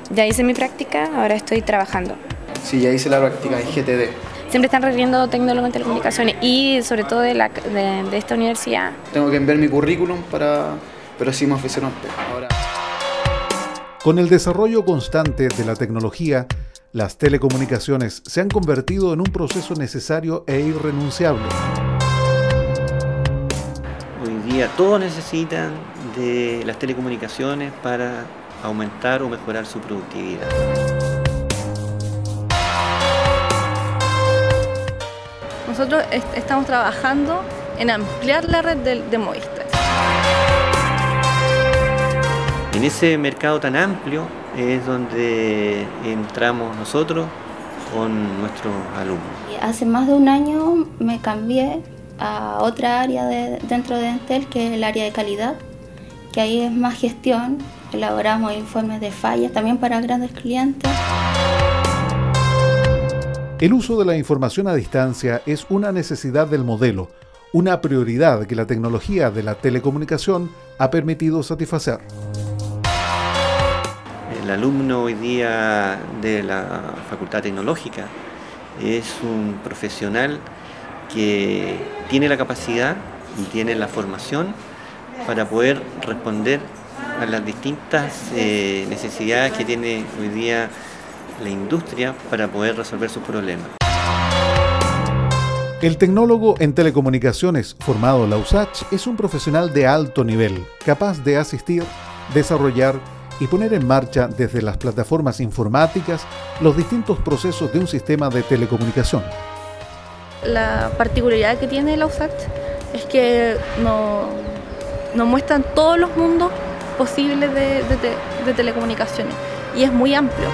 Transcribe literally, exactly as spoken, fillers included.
Ya hice mi práctica, ahora estoy trabajando. Sí, ya hice la práctica en G T D. Siempre están requiriendo tecnólogo en telecomunicaciones y sobre todo de, la, de, de esta universidad. Tengo que enviar mi currículum para, pero sí me ofrecieron usted. Ahora. Con el desarrollo constante de la tecnología, las telecomunicaciones se han convertido en un proceso necesario e irrenunciable. Hoy día todos necesitan de las telecomunicaciones para aumentar o mejorar su productividad. Nosotros est estamos trabajando en ampliar la red de, de Movistar. En ese mercado tan amplio es donde entramos nosotros con nuestros alumnos. Hace más de un año me cambié a otra área de, dentro de Entel, que es el área de calidad, que ahí es más gestión, elaboramos informes de fallas también para grandes clientes. El uso de la información a distancia es una necesidad del modelo, una prioridad que la tecnología de la telecomunicación ha permitido satisfacer. El alumno hoy día de la Facultad Tecnológica es un profesional que tiene la capacidad y tiene la formación para poder responder a las distintas eh, necesidades que tiene hoy día la industria para poder resolver sus problemas. El tecnólogo en telecomunicaciones formado en la U S A Ch es un profesional de alto nivel, capaz de asistir, desarrollar y poner en marcha desde las plataformas informáticas los distintos procesos de un sistema de telecomunicación. La particularidad que tiene la U S A Ch es que nos no muestran todos los mundos posibles de, de, de telecomunicaciones y es muy amplio.